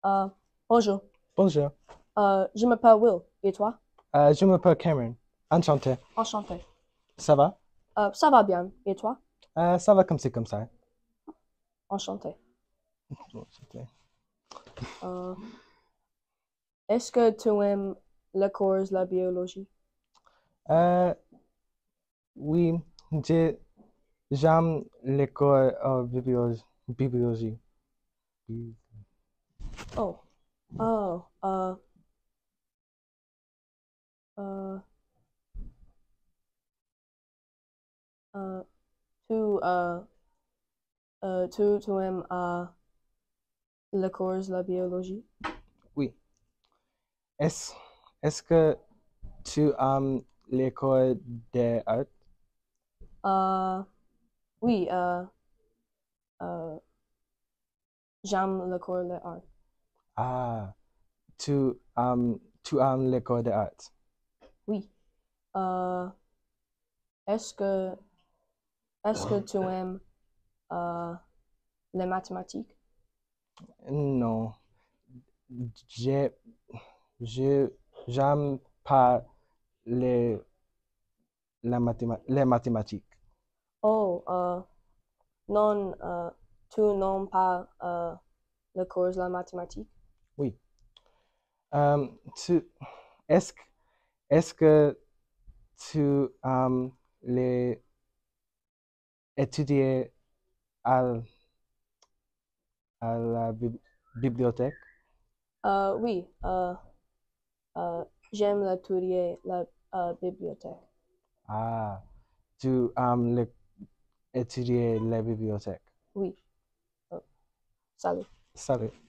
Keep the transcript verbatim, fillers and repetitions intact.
Euh, bonjour, Bonjour, Euh, je m'appelle Will. Et toi? Euh, je m'appelle Cameron. Enchanté. Enchanté. Ça va? Euh, ça va bien. Et toi? Euh, ça va comme c'est comme ça. Enchanté. Enchanté. Euh, est-ce que tu aimes le cours, la biologie? Euh, oui, j'ai- j'aime l'école euh, bibliologie. bibliologie. Bi- Oh, oh, euh, euh, euh, tu, euh, euh, tu, tu aimes euh, le cours, la biologie? Oui. Est-ce, est-ce que tu aimes l'école des arts? Euh, oui, euh, euh, j'aime le cours, l'art. Ah, tu aimes, tu aimes l'école des arts? Oui. Euh, est-ce que, est-ce que tu aimes euh, les mathématiques? Non, j'ai, je, j'aime pas les, la mathéma- les mathématiques. Oh, euh, non, euh, tu n'aimes pas euh, le cours de la mathématique? Oui. Euh, tu, est-ce, que- est-ce que tu aimes les étudier à, à la bib- bibliothèque? Euh, oui, euh, euh, j'aime étudier la euh, bibliothèque. Ah, tu aimes le- étudier la bibliothèque. Oui, euh, salut. Salut.